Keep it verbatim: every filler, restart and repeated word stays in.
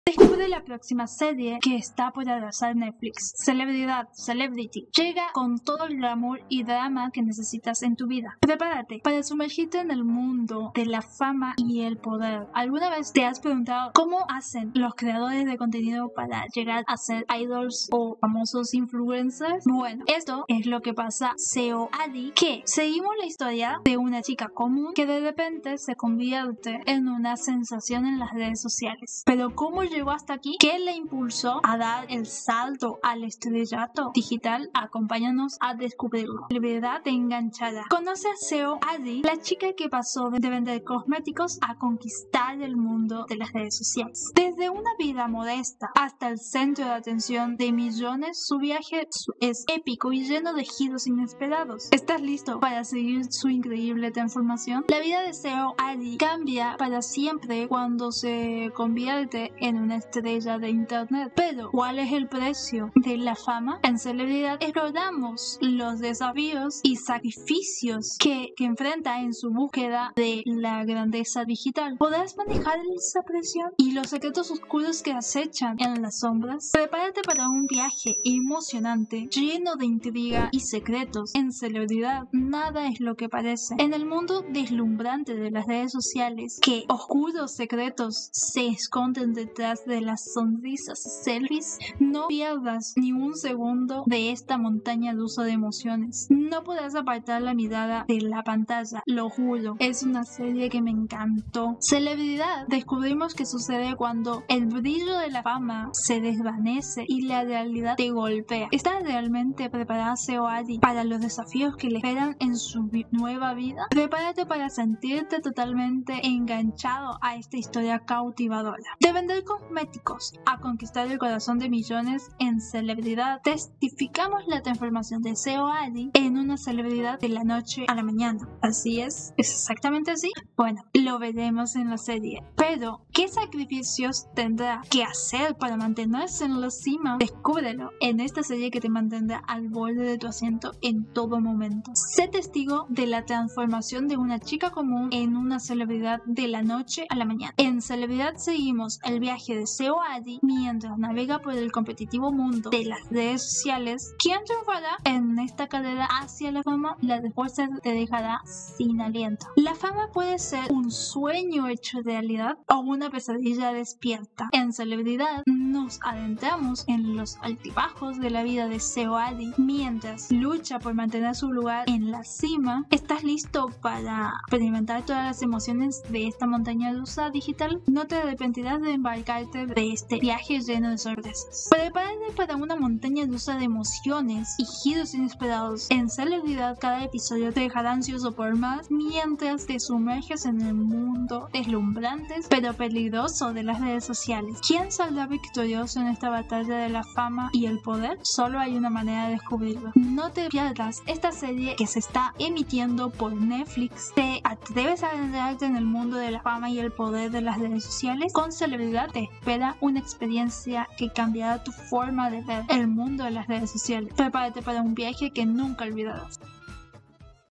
Descubre la próxima serie que está por arrasar Netflix. Celebridad, Celebrity. Llega con todo el glamour y drama que necesitas en tu vida. Prepárate para sumergirte en el mundo de la fama y el poder. ¿Alguna vez te has preguntado cómo hacen los creadores de contenido para llegar a ser idols o famosos influencers? Bueno, esto es lo que pasa a Seo Adi, que seguimos la historia de una chica común que de repente se convierte en una sensación en las redes sociales. Pero ¿cómo llegó hasta aquí? ¿Qué le impulsó a dar el salto al estrellato digital? Acompáñanos a descubrirlo. Celebridad enganchada. Conoce a Seo Adi, la chica que pasó de vender cosméticos a conquistar el mundo de las redes sociales. Desde una vida modesta hasta el centro de atención de millones, su viaje es épico y lleno de giros inesperados. ¿Estás listo para seguir su increíble transformación? La vida de Seo Adi cambia para siempre cuando se convierte en una estrella de internet. Pero, ¿cuál es el precio de la fama? En Celebridad exploramos los desafíos y sacrificios que, que enfrenta en su búsqueda de la grandeza digital. ¿Podrás manejar esa presión y los secretos oscuros que acechan en las sombras? Prepárate para un viaje emocionante, lleno de intriga y secretos. En Celebridad, nada es lo que parece. En el mundo deslumbrante de las redes sociales, ¿qué oscuros secretos se esconden detrás de las sonrisas y selfies? No pierdas ni un segundo de esta montaña rusa de emociones. No podrás apartar la mirada de la pantalla, lo juro. Es una serie que me encantó. Celebridad. Descubrimos que sucede cuando el brillo de la fama se desvanece y la realidad te golpea. ¿Estás realmente preparada, Seo Adi, para los desafíos que le esperan en su vi- nueva vida? Prepárate para sentirte totalmente enganchado a esta historia cautivadora. De vender cosméticos a conquistar el corazón de millones en Celebridad, testificamos la transformación de Seo Adi en una celebridad de la noche a la mañana. ¿Así es? ¿Es exactamente así? Bueno, lo veremos en la serie. Pero, ¿qué sacrificios tendrá que hacer para mantenerse en la cima? Descúbrelo en esta serie que te mantendrá al borde de tu asiento en todo momento. Sé testigo de la transformación de una chica común en una celebridad de la noche a la mañana. En Celebridad seguimos el viaje de Seo Adi mientras navega por el competitivo mundo de las redes sociales. ¿Quién triunfará en esta carrera hacia la fama? La respuesta te dejará sin aliento. La fama puede ser un sueño hecho realidad o una pesadilla despierta. En Celebridad nos adentramos en los altibajos de la vida de Seo Adi mientras lucha por mantener su lugar en la cima. ¿Estás listo para experimentar todas las emociones de esta montaña rusa digital? No te arrepentirás de embarcarte de este viaje lleno de sorpresas. Prepárate para una montaña rusa de emociones y giros inesperados. En Celebridad, cada episodio te dejará ansioso por más mientras te sumerges en el mundo deslumbrante pero peligroso de las redes sociales. ¿Quién saldrá victorioso en esta batalla de la fama y el poder? Solo hay una manera de descubrirlo. No te pierdas esta serie que se está emitiendo por Netflix. ¿Te atreves a adentrarte en el mundo de la fama y el poder de las redes sociales? Con Celebridad te espera una experiencia que cambiará tu forma de ver el mundo de las redes sociales. Prepárate para un viaje que nunca olvidarás.